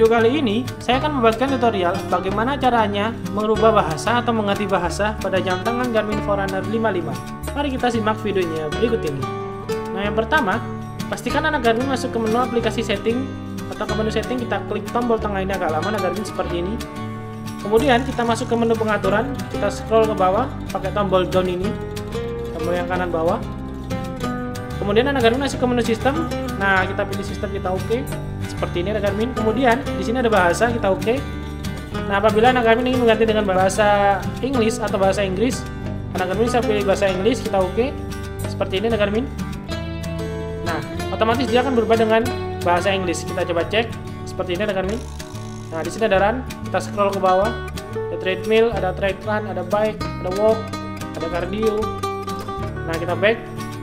video kali ini, saya akan membuatkan tutorial bagaimana caranya merubah bahasa atau mengganti bahasa pada jam tangan Garmin Forerunner 55. Mari kita simak videonya berikut ini. Nah, yang pertama, pastikan anak Garmin masuk ke menu aplikasi setting atau ke menu setting, kita klik tombol tengah ini agak lama anak Garmin seperti ini. Kemudian kita masuk ke menu pengaturan, kita scroll ke bawah pakai tombol down ini, tombol yang kanan bawah. Kemudian anak Garmin masuk ke menu sistem. Nah, kita pilih sistem, kita oke. Seperti ini anak Garmin. Kemudian di sini ada bahasa, kita oke. Nah, apabila anak Garmin ingin mengganti dengan bahasa English atau bahasa Inggris, anak Garmin bisa pilih bahasa Inggris, kita oke. Seperti ini anak Garmin. Nah, otomatis dia akan berubah dengan bahasa Inggris. Kita coba cek. Seperti ini anak Garmin. Nah, di sini ada run, kita scroll ke bawah. Ada treadmill, ada track run, ada bike, ada walk, ada cardio. Nah, kita back.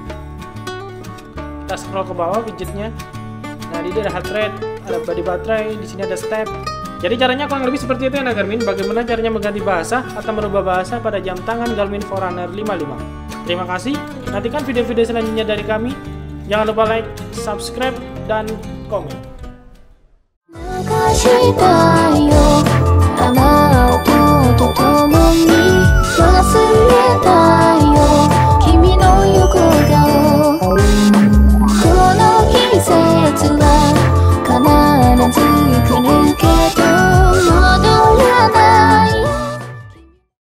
Kita scroll ke bawah widgetnya. Nah, di sini ada heart rate, ada body baterai, di sini ada step. Jadi caranya kurang lebih seperti itu ya anak Garmin. Bagaimana caranya mengganti bahasa atau merubah bahasa pada jam tangan Garmin Forerunner 55. Terima kasih. Nantikan video-video selanjutnya dari kami. Jangan lupa like, subscribe, dan komen. したよあの音とともに忘れたい